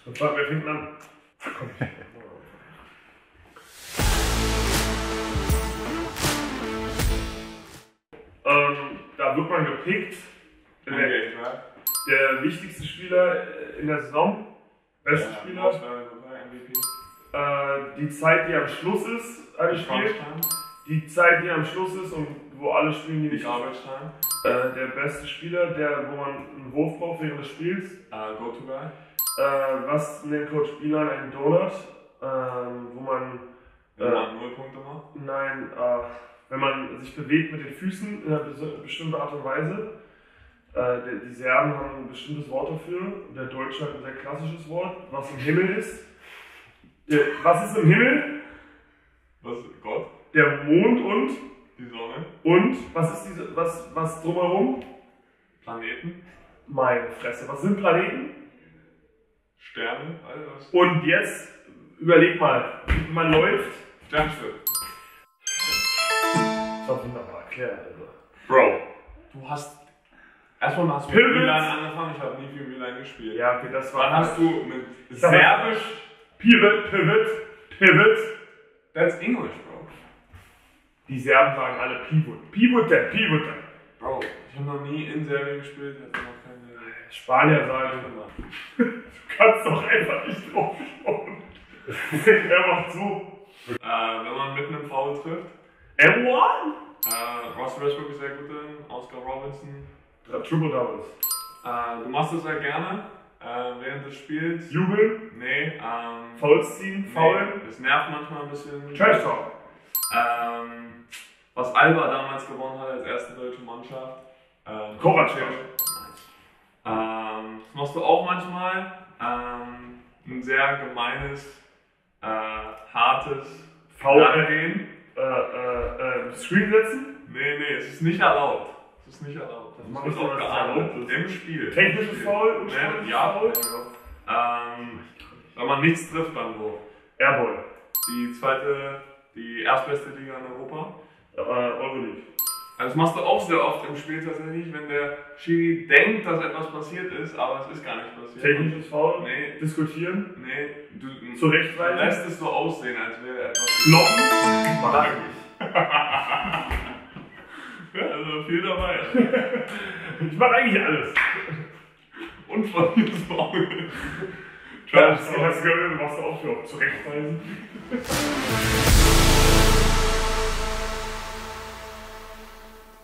Und zwar, wer fängt an? Komm. Da wird man gepickt. Der wichtigste Spieler in der Saison. Beste Spieler. Die Zeit, die am Schluss ist, eines Spiels. Die Zeit, die am Schluss ist und wo alle spielen, die nicht. Der beste Spieler, wo man einen Wurf braucht während des Spiels. Go-to-guy. Was nennt Coach Bielan einen Donut? Wo man 0 Punkte macht? Nein, wenn man sich bewegt mit den Füßen in einer bestimmten Art und Weise. Die Serben haben ein bestimmtes Wort dafür. Der Deutsche hat ein sehr klassisches Wort, was im Himmel ist. Was ist im Himmel? Was ist Gott? Der Mond und die Sonne. Und was ist was drumherum? Planeten. Meine Fresse, was sind Planeten? Sterne, alles. Und jetzt überleg mal, man läuft. Sternschiff. Das war wunderbar erklärt, also. Bro, du hast. Erstmal hast du mit Pivot. Milan angefangen, ich habe nie viel Milan gespielt. Ja, okay, das war. Dann hast du mit Serbisch. Pivot. That's English, bro. Die Serben sagen alle Pivot. Bro, ich habe noch nie in Serbien gespielt, ich hatte noch keine. Spanier sagen immer. Du kannst doch einfach nicht drauf schauen. Er macht so. Wenn man mit einem Foul trifft. M1? Ross Westbrook ist sehr gut drin, Oscar Robinson. Triple Doubles. Du machst es sehr gerne während des Spiels. Jubeln? Nee. Fouls ziehen? Faulen? Nee, es nervt manchmal ein bisschen. Trash Talk. Was Alba damals gewonnen hat als erste deutsche Mannschaft. Kovacic. Nice. Das machst du auch manchmal. Ein sehr gemeines, hartes Foul gehen. Screen setzen? Nee, es ist nicht erlaubt. Es ist nicht erlaubt. Das mache ich auch geahndet. Im Spiel. Technisches Foul und ja. Foul? Wenn man nichts trifft beim Wurf. Airball. Die erstbeste Liga in Europa. Euroleague. Also das machst du auch sehr oft im Spiel tatsächlich, wenn der Schiri denkt, dass etwas passiert ist, aber es ist gar nicht passiert. Technisches Foul? Nee. Diskutieren? Nee. Du Zurechtweisen? lässt es so aussehen, als wäre etwas... Kloppen? Mach ich. Ja, also viel dabei. Ich mach eigentlich alles. Und von diesem Foul. Das hast du gehört, machst du auch für zurechtweisen.